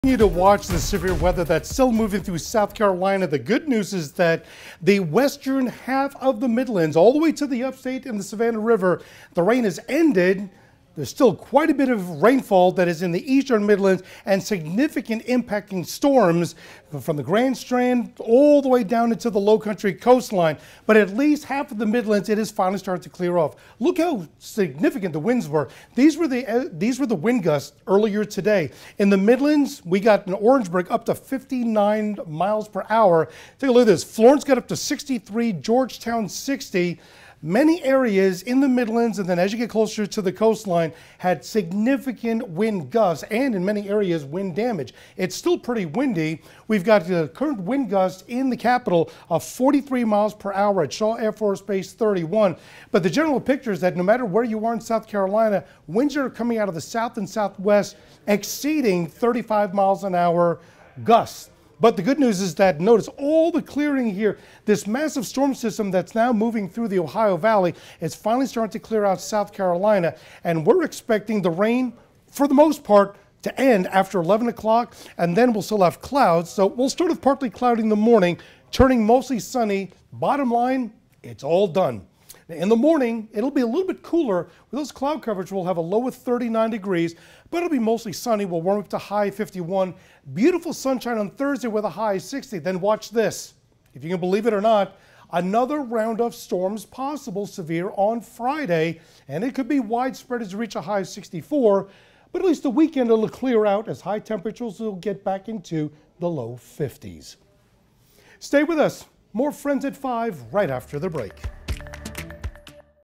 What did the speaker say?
You to watch the severe weather that's still moving through South Carolina. The good news is that the western half of the Midlands, all the way to the upstate and the Savannah River, the rain has ended. There's still quite a bit of rainfall that is in the eastern Midlands and significant impacting storms from the Grand Strand all the way down into the low country coastline. But at least half of the Midlands, it is finally starting to clear off. Look how significant the winds were. These were the wind gusts earlier today. In the Midlands, we got an Orangeburg up to 59 miles per hour. Take a look at this. Florence got up to 63, Georgetown 60. Many areas in the Midlands, and then as you get closer to the coastline, had significant wind gusts and in many areas wind damage. It's still pretty windy. We've got the current wind gust in the capital of 43 miles per hour at Shaw Air Force Base 31. But the general picture is that no matter where you are in South Carolina, winds are coming out of the south and southwest exceeding 35 miles an hour gusts. But the good news is that notice all the clearing here. This massive storm system that's now moving through the Ohio Valley is finally starting to clear out South Carolina. And we're expecting the rain, for the most part, to end after 11 o'clock. And then we'll still have clouds. So we'll start with partly cloudy in the morning, turning mostly sunny. Bottom line, it's all done. In the morning, it'll be a little bit cooler. With those cloud coverage, we'll have a low of 39 degrees, but it'll be mostly sunny. We'll warm up to high 51. Beautiful sunshine on Thursday with a high 60. Then watch this. If you can believe it or not, another round of storms possible severe on Friday, and it could be widespread as we reach a high of 64, but at least the weekend will clear out as high temperatures will get back into the low 50s. Stay with us. More Friends at 5 right after the break.